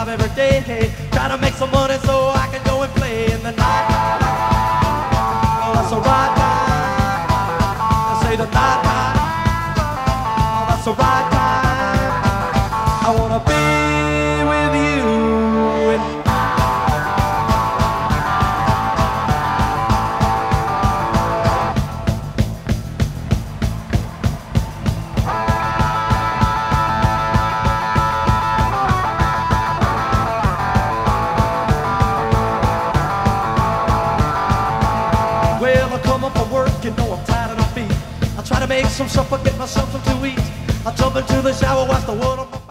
job every day. Try to make some money so I can go and play in the night. Oh, that's the right time. I say the night time. Oh, that's the right time. I wanna be with you. Well, I come up from work, you know I'm tired of my feet. I try to make some supper, get myself some to eat. I jump into the shower, watch the water.